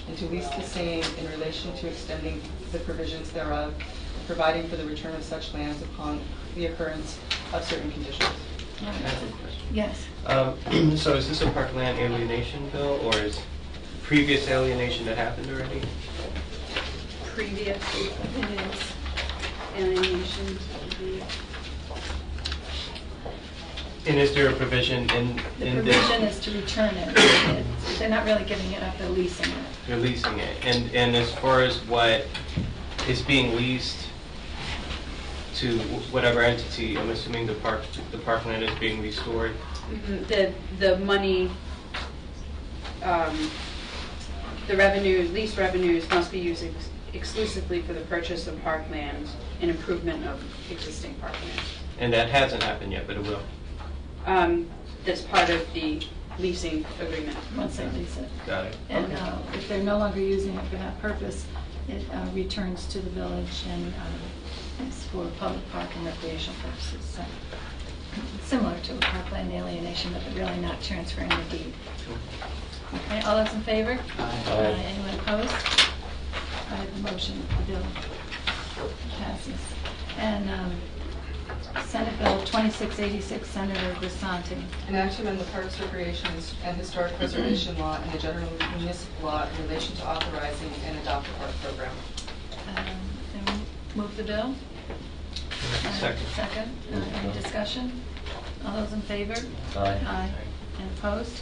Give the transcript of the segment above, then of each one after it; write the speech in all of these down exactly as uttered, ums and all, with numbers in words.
and to lease the same in relation to extending the provisions thereof, providing for the return of such lands upon the occurrence of certain conditions. Yes. Um, so is this a parkland alienation bill, or is previous alienation that happened already? Previous, it is alienation. And is there a provision in, The in provision this? is to return it. It's- They're not really giving it up, they're leasing it. You're leasing it. And, and as far as what is being leased to whatever entity, I'm assuming the park, the parkland is being restored? Mm-hmm. The, the money, um, the revenues, lease revenues must be used ex exclusively for the purchase of parkland and improvement of existing parkland. And that hasn't happened yet, but it will. Um, that's part of the leasing agreement. Once they lease it. Got it. And Okay. uh, if they're no longer using it for that purpose, it uh, returns to the village and uh, is for public park and recreational purposes. So, similar to a parkland alienation, but they're really not transferring the deed. Okay, all those in favor? Aye. Aye. Anyone opposed? I have the motion, the bill passes. And um, Senate Bill twenty-six eighty-six, Senator Grisanti. An act to amend the Parks, Recreation, and Historic Preservation Law and the General Municipal Law in relation to authorizing and adopt a park program. Um, and Move the bill? Uh, Second. Second. Uh, Any discussion? All those in favor? Aye. Aye. And opposed?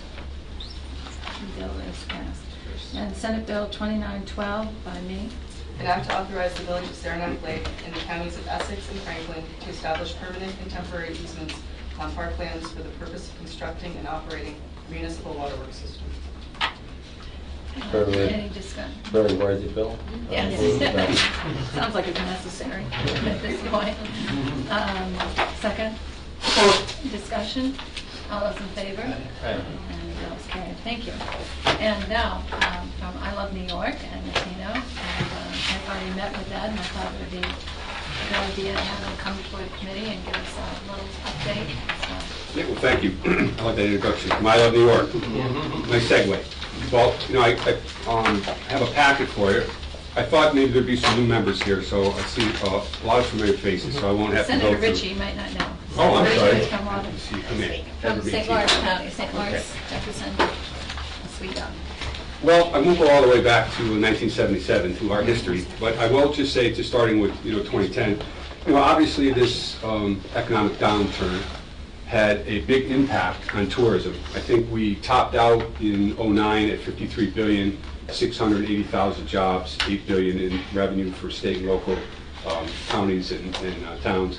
The bill is passed. And Senate Bill twenty-nine twelve by me. An act to authorize the Village of Saranac Lake and the counties of Essex and Franklin to establish permanent and temporary easements on parklands for the purpose of constructing and operating municipal waterworks system. Uh, Very- Any discussion? Very worthy bill. Yes. Uh, move that. Sounds like it's necessary at this point. Um, Second? Discussion? All those in favor? Aye. And the bill is carried. Thank you. And now, um, from I Love New York and Latino, and um, I've already met with Ed, and I thought it would be a good idea to have him come before the committee and give us a little update. So, Yeah, well, thank you. I like that introduction. From I Love New York. Nice segue. Well, you know, I, I um, have a packet for you. I thought maybe there'd be some new members here, so I see uh, a lot of familiar faces, so I won't have to go Senator through. Ritchie might not know. Oh, I'm Senator sorry. Ritchie From Auburn. See you come in. From Never be Saint cheap. Lawrence County, Saint Lawrence, Okay. Jefferson, a sweet dog. Well, I won't go all the way back to nineteen seventy-seven, to our history, but I will just say, to starting with, you know, twenty ten, you know, obviously this um, economic downturn had a big impact on tourism. I think we topped out in oh nine at fifty-three billion dollars, six hundred eighty thousand jobs, eight billion dollars in revenue for state and local um, counties and, and uh, towns.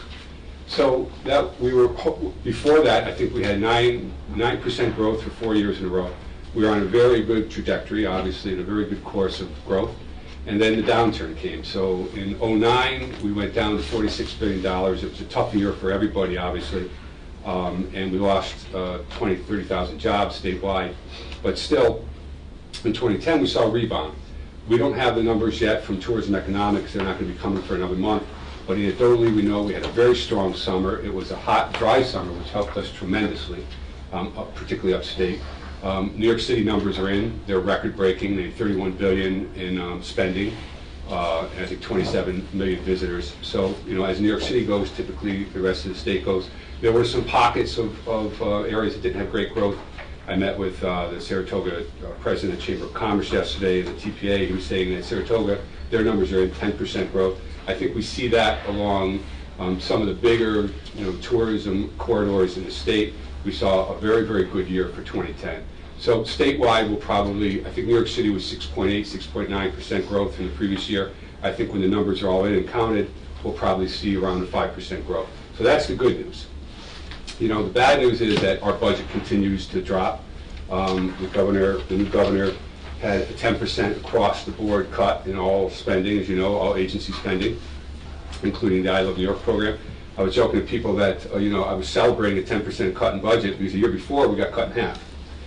So that we were, before that, I think we had nine, nine percent growth for four years in a row. We were on a very good trajectory, obviously, and a very good course of growth. And then the downturn came. So in oh nine, we went down to forty-six billion dollars. It was a tough year for everybody, obviously. Um, and we lost uh, twenty, thirty thousand jobs statewide. But still, in twenty ten, we saw a rebound. We don't have the numbers yet from tourism economics. They're not going to be coming for another month. But anecdotally, we know we had a very strong summer. It was a hot, dry summer, which helped us tremendously, um, up, particularly upstate. Um, New York City numbers are in. They're record-breaking. They have thirty-one billion dollars in um, spending, uh, and I think twenty-seven million visitors. So, you know, as New York City goes, typically the rest of the state goes. There were some pockets of, of uh, areas that didn't have great growth. I met with uh, the Saratoga uh, president of the Chamber of Commerce yesterday, and the T P A. He was saying that Saratoga, their numbers are in ten percent growth. I think we see that along um, some of the bigger, you know, tourism corridors in the state. We saw a very, very good year for twenty ten. So statewide, we'll probably, I think New York City was six point eight, six point nine percent growth from the previous year. I think when the numbers are all in and counted, we'll probably see around a five percent growth. So that's the good news. You know, the bad news is that our budget continues to drop. Um, the governor, the new governor, had a ten percent across the board cut in all spending, as you know, all agency spending, including the I Love New York program. I was joking to people that, uh, you know, I was celebrating a ten percent cut in budget because the year before we got cut in half.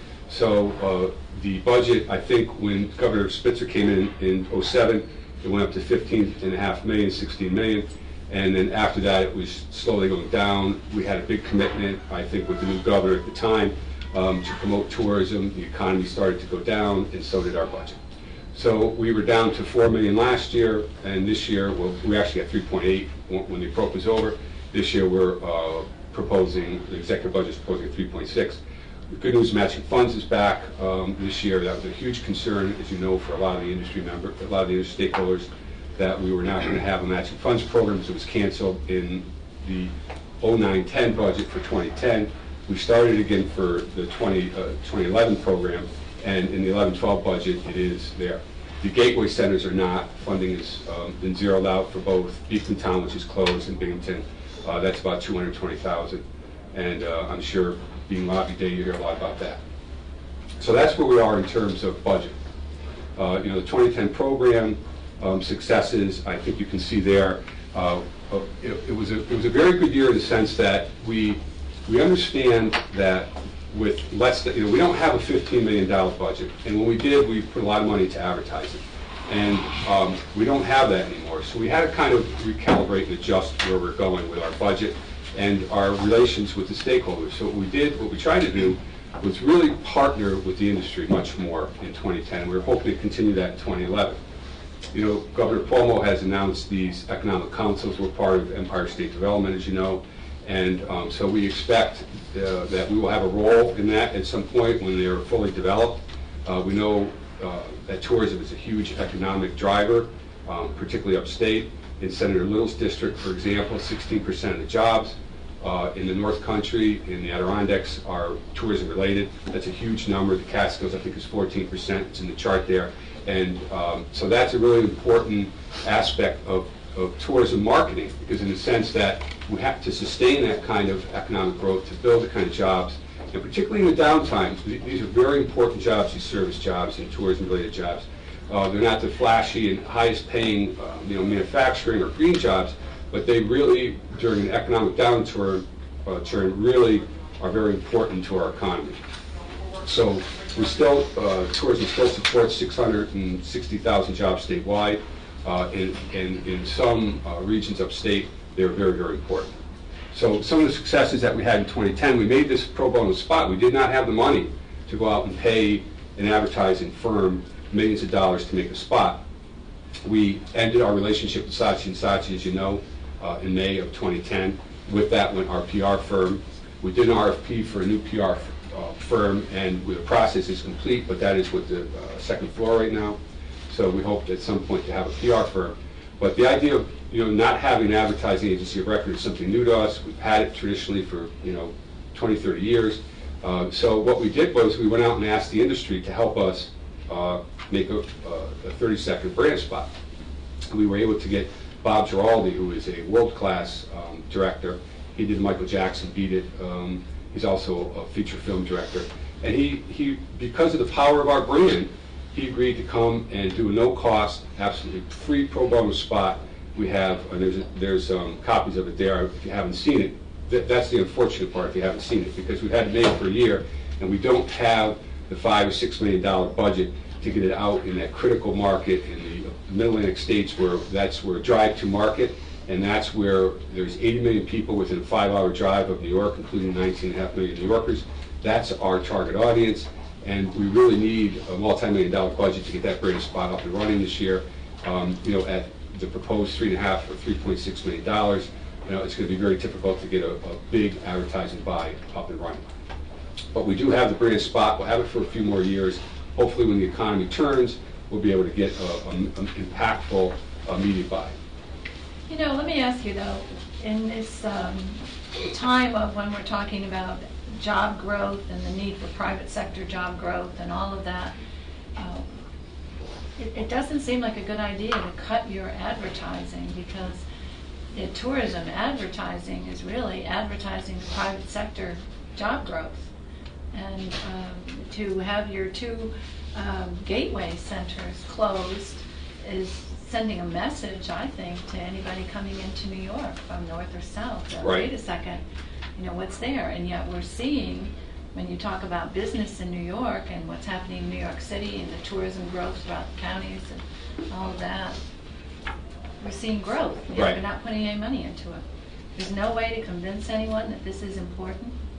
So uh, the budget, I think when Governor Spitzer came in in oh seven, it went up to fifteen and a half million, sixteen million. And then after that, it was slowly going down. We had a big commitment, I think, with the new governor at the time um, to promote tourism. The economy started to go down, and so did our budget. So we were down to four million last year, and this year, well, we actually got three point eight when when the approach was over. This year, we're uh, proposing, the executive budget is proposing three point six. The good news, matching funds is back um, this year. That was a huge concern, as you know, for a lot of the industry members, a lot of the industry stakeholders, that we were not going to have a matching funds program, so it was canceled in the oh nine ten budget for twenty ten. We started again for the twenty eleven program, and in the eleven twelve budget, it is there. The gateway centers are not. Funding has um, been zeroed out for both Beekman Town, which is closed, and Binghamton. Uh, that's about two hundred twenty thousand, and uh, I'm sure being lobby day, you hear a lot about that. So that's where we are in terms of budget. Uh, you know, the twenty ten program um, successes, I think you can see there. Uh, it, it was a it was a very good year in the sense that we we understand that with less than, you know, we don't have a fifteen million dollar budget, and when we did, we put a lot of money into advertising, and um, we don't have that anymore. So we had to kind of recalibrate and adjust where we're going with our budget and our relations with the stakeholders. So what we did, what we tried to do, was really partner with the industry much more in twenty ten. We were hoping to continue that in twenty eleven. You know, Governor Cuomo has announced these economic councils. We're part of Empire State Development, as you know, and um, so we expect uh, that we will have a role in that at some point when they're fully developed. Uh, we know uh, that tourism is a huge economic driver, um, particularly upstate. In Senator Little's district, for example, sixteen percent of the jobs uh, in the North Country, in the Adirondacks, are tourism related. That's a huge number. The Catskills, I think, is fourteen percent. It's in the chart there. And um, so that's a really important aspect of, of tourism marketing, because in the sense that we have to sustain that kind of economic growth to build the kind of jobs, and particularly in the downtime. These are very important jobs, these service jobs and tourism-related jobs. Uh, they're not the flashy and highest-paying, uh, you know, manufacturing or green jobs, but they really, during an economic downturn, uh, turn, really are very important to our economy. So we still, uh, tourism still supports six hundred sixty thousand jobs statewide. Uh, in, in, in some uh, regions upstate, they're very, very important. So some of the successes that we had in twenty ten, we made this pro bono spot. We did not have the money to go out and pay an advertising firm millions of dollars to make a spot. We ended our relationship with Saatchi and Saatchi, as you know, uh, in May of twenty ten. With that went our P R firm. We did an R F P for a new P R uh, firm, and the process is complete, but that is with the uh, second floor right now. So we hope at some point to have a P R firm. But the idea of, you know, not having an advertising agency of record is something new to us. We've had it traditionally for, you know, twenty, thirty years. Uh, so what we did was we went out and asked the industry to help us uh, make a, a thirty second brand spot. We were able to get Bob Giraldi, who is a world-class um, director. He did Michael Jackson, Beat It. Um, he's also a feature film director. And he, he, because of the power of our brand, he agreed to come and do a no-cost, absolutely free pro bono spot. We have, and there's, there's um, copies of it there if you haven't seen it. Th that's the unfortunate part if you haven't seen it, because we've had it made for a year, and we don't have the five or six million dollar budget to get it out in that critical market in the Mid-Atlantic states, where that's where drive to market, and that's where there's eighty million people within a five hour drive of New York, including nineteen and a half million New Yorkers. That's our target audience. And we really need a multi-million dollar budget to get that brand spot up and running this year. Um, you know, at the proposed three and a half or three point six million dollars, you know, it's going to be very difficult to get a, a big advertising buy up and running. But we do have the brand spot. We'll have it for a few more years. Hopefully, when the economy turns, we'll be able to get a, a, an impactful uh, media buy. You know, let me ask you though, in this um, time of when we're talking about job growth and the need for private sector job growth and all of that, uh, it, it doesn't seem like a good idea to cut your advertising, because the tourism advertising is really advertising the private sector job growth. And um, to have your two um, gateway centers closed is sending a message, I think, to anybody coming into New York from north or south. That, right. Wait a second. You know, what's there? And yet we're seeing, when you talk about business in New York and what's happening in New York City and the tourism growth throughout the counties and all of that, we're seeing growth. Yet Right. We're not putting any money into it. There's no way to convince anyone that this is important.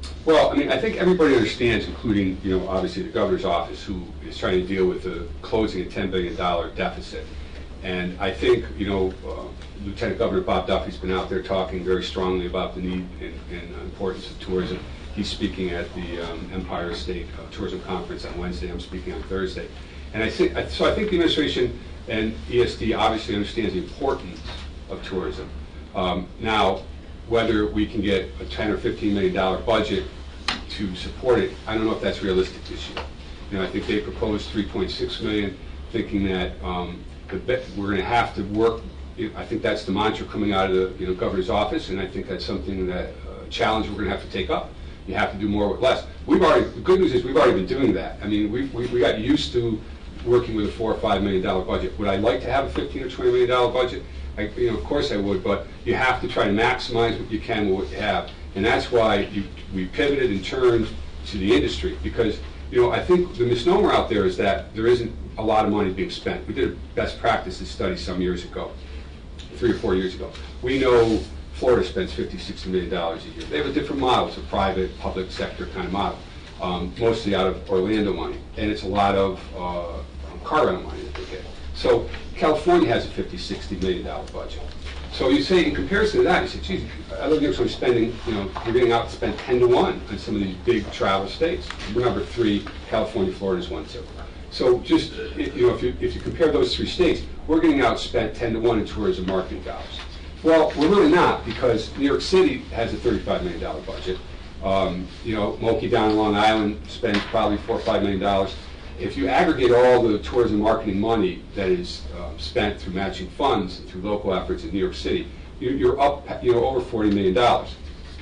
Well, I mean, I think everybody understands, including, you know, obviously the governor's office, who is trying to deal with the closing a ten billion dollar deficit. And I think, you know, uh, Lieutenant Governor Bob Duffy's been out there talking very strongly about the need and, and importance of tourism. He's speaking at the um, Empire State uh, Tourism Conference on Wednesday. I'm speaking on Thursday. And I think, so I think the administration and E S D obviously understands the importance of tourism. Um, now, whether we can get a ten or fifteen million dollar budget to support it, I don't know if that's realistic this year. You know, I think they proposed three point six million, thinking that um, the be we're going to have to work. I think that's the mantra coming out of the you know governor's office, and I think that's something that uh, challenge we're going to have to take up. You have to do more with less. We've already. The good news is we've already been doing that. I mean, we we, we got used to working with a four or five million dollar budget. Would I like to have a fifteen or twenty million dollar budget? I, you know, of course I would, but you have to try to maximize what you can with what you have, and that's why you, we pivoted and turned to the industry, because you know I think the misnomer out there is that there isn't a lot of money being spent. We did a best practices study some years ago, three or four years ago. We know Florida spends fifty, sixty million dollars a year. They have a different model. It's a private, public sector kind of model, um, mostly out of Orlando money, and it's a lot of uh, car rental money that they get. So California has a fifty, sixty million dollar budget. So you say, in comparison to that, you say, geez, I live here, so I'm spending, you know, you're getting out to spend ten to one on some of these big travel states. We're number three, California, Florida's one, two. So just, you know, if you, if you compare those three states, we're getting out spent ten to one in tourism marketing dollars. Well, we're really not, because New York City has a thirty-five million dollar budget. Um, you know, Moki down in Long Island spends probably four or five million dollars. If you aggregate all the tourism marketing money that is uh, spent through matching funds, through local efforts in New York City, you, you're up, you know, over forty million dollars.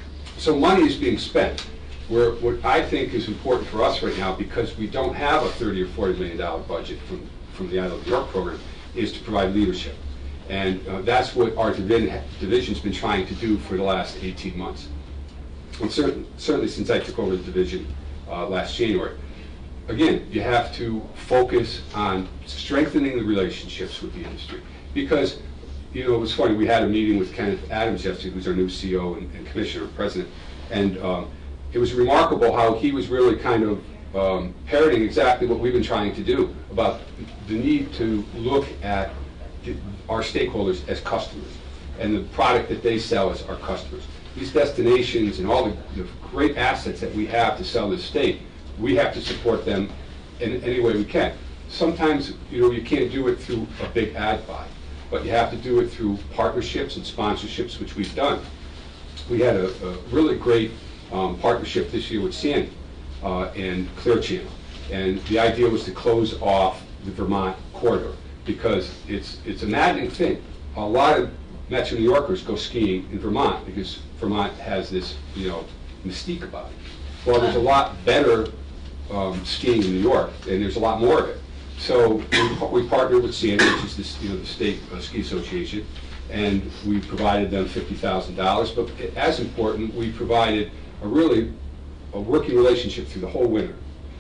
So money is being spent. Where, what I think is important for us right now, because we don't have a thirty or forty million dollar budget from, from the I Love New York program, is to provide leadership. And uh, that's what our division, division's been trying to do for the last eighteen months. And certain, certainly since I took over the division uh, last January. Again, you have to focus on strengthening the relationships with the industry. Because, you know, it was funny, we had a meeting with Kenneth Adams yesterday, who's our new C E O and, and commissioner, president, and um, it was remarkable how he was really kind of um, parroting exactly what we've been trying to do about the need to look at the, our stakeholders as customers, and the product that they sell as our customers. These destinations and all the, the great assets that we have to sell this state, we have to support them in any way we can. Sometimes, you know, you can't do it through a big ad buy, but you have to do it through partnerships and sponsorships, which we've done. We had a, a really great um, partnership this year with Sandy uh, and Clear Channel, and the idea was to close off the Vermont corridor, because it's it's a maddening thing. A lot of Metro New Yorkers go skiing in Vermont because Vermont has this, you know, mystique about it. Well, there's a lot better um, skiing in New York, and there's a lot more of it. So we, we partnered with Sandy, which is this, you know, the state uh, ski association, and we provided them fifty thousand dollars. But as important, we provided a really a working relationship through the whole winter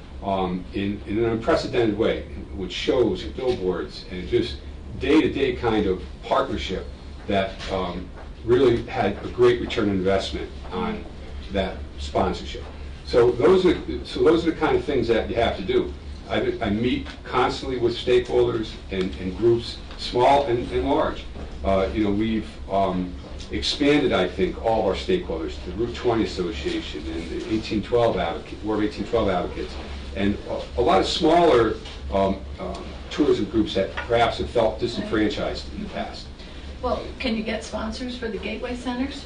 um, in, in an unprecedented way, with shows and billboards and just day-to-day kind of partnership that um, really had a great return on investment on that sponsorship. So those are so those are the kind of things that you have to do. I, I meet constantly with stakeholders and, and groups, small and, and large. Uh, you know, we've um, expanded, I think, all of our stakeholders, the Route twenty Association and the eighteen twelve Advocate, War of eighteen twelve Advocates, and a, a lot of smaller um, um, tourism groups that perhaps have felt disenfranchised in the past. Well, can you get sponsors for the gateway centers?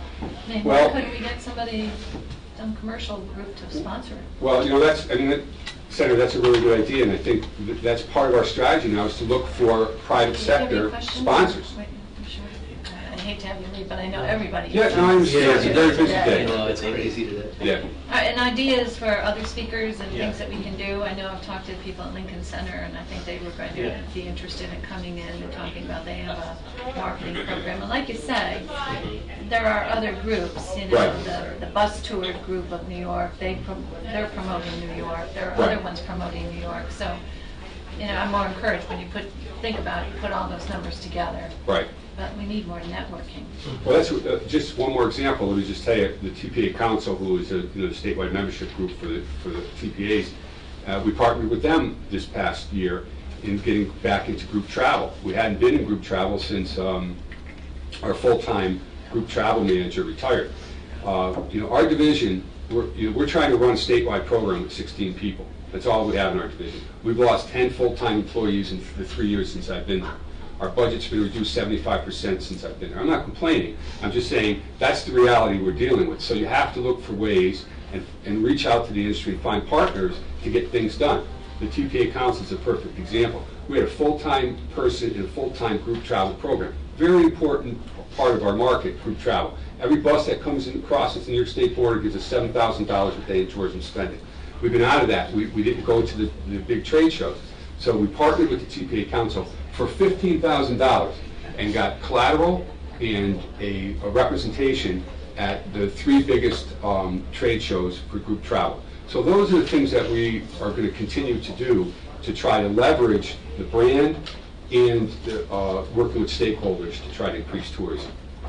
I mean, Well- why couldn't we get somebody, some commercial group to sponsor it? Well, you know, that's, I mean, that, Senator, that's a really good idea, and I think th- that's part of our strategy now, is to look for private Do you have any sector questions? sponsors. Wait, I'm sure. I hate to have you leave, but I know everybody. Yeah, no, I understand. It's a very busy Yeah. day. No, it's crazy today. Yeah. Uh, And ideas for other speakers and Yeah. things that we can do. I know I've talked to people at Lincoln Center, and I think they were going to Yeah. be interested in coming in and talking about they have a marketing program. And like you say, there are other groups, you know, Right. the, the bus tour group of New York, they, prom- they're promoting New York. There are Right. other ones promoting New York. So you know, I'm more encouraged when you put, think about it, you put all those numbers together. Right. But we need more networking. Well, that's, uh, just one more example, let me just tell you, the T P A Council, who is a, you know, the statewide membership group for the, for the T P As, uh, we partnered with them this past year in getting back into group travel. We hadn't been in group travel since um, our full-time group travel manager retired. Uh, you know, our division, we're, you know, we're trying to run a statewide program with sixteen people. That's all we have in our division. We've lost ten full-time employees in the three years since I've been there. Our budget's been reduced seventy-five percent since I've been there. I'm not complaining. I'm just saying that's the reality we're dealing with. So you have to look for ways and, and reach out to the industry and find partners to get things done. The T P A Council is a perfect example. We had a full-time person in a full-time group travel program. Very important part of our market, group travel. Every bus that comes in, crosses the New York State border gives us seven thousand dollars a day in tourism spending. We've been out of that. We, we didn't go to the, the big trade shows. So we partnered with the T P A Council for fifteen thousand dollars and got collateral and a, a representation at the three biggest um, trade shows for group travel. So those are the things that we are going to continue to do to try to leverage the brand and the, uh, working with stakeholders to try to increase tourism.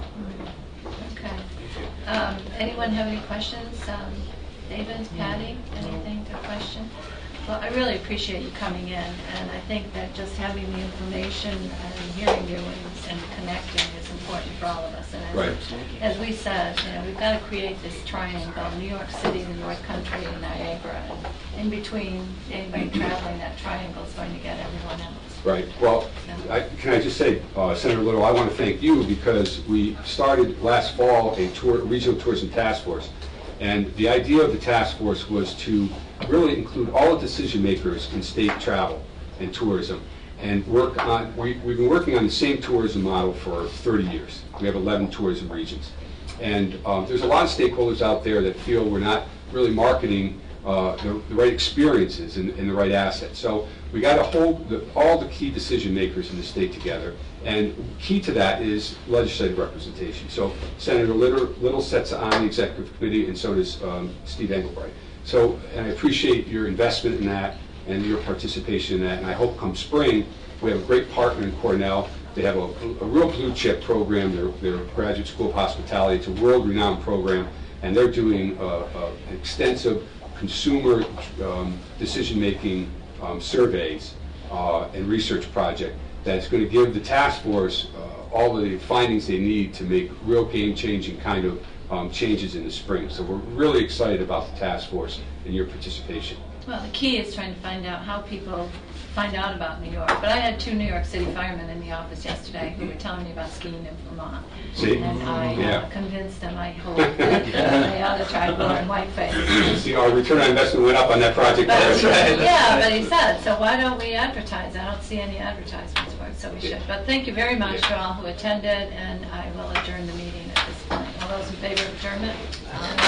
Okay. Um, anyone have any questions? Um, David, Patty, anything to question? Well, I really appreciate you coming in, and I think that just having the information and hearing you and, and connecting is important for all of us. And as, Right. as we said, you know, we've got to create this triangle: New York City, the North Country, and Niagara. And in between, anybody traveling that triangle is going to get everyone else. Right. Well, I, can I just say, uh, Senator Little, I want to thank you because we started last fall a tour, regional tourism task force. And the idea of the task force was to really include all the decision makers in state travel and tourism and work on, we, we've been working on the same tourism model for thirty years. We have eleven tourism regions. And um, there's a lot of stakeholders out there that feel we're not really marketing uh, the, the right experiences and, and the right assets. So we got to hold the, all the key decision makers in the state together. And key to that is legislative representation. So Senator Little, Little sits on the executive committee, and so does um, Steve Engelbright. So and I appreciate your investment in that and your participation in that. And I hope come spring, we have a great partner in Cornell. They have a, a real blue chip program, their, their Graduate School of Hospitality. It's a world-renowned program, and they're doing uh, uh, extensive consumer um, decision-making um, surveys uh, and research project that's going to give the task force uh, all the findings they need to make real game-changing kind of um, changes in the spring. So we're really excited about the task force and your participation. Well, the key is trying to find out how people find out about New York. But I had two New York City firemen in the office yesterday who were telling me about skiing in Vermont. See? And I uh, Yeah. convinced them, I hope, that uh, they ought to try more in whiteface. See, our return on investment went up on that project. But, yeah, but he said, so why don't we advertise? I don't see any advertisements for it, so we should. But thank you very much to all who attended, and I will adjourn the meeting at this point. All those in favor of adjournment?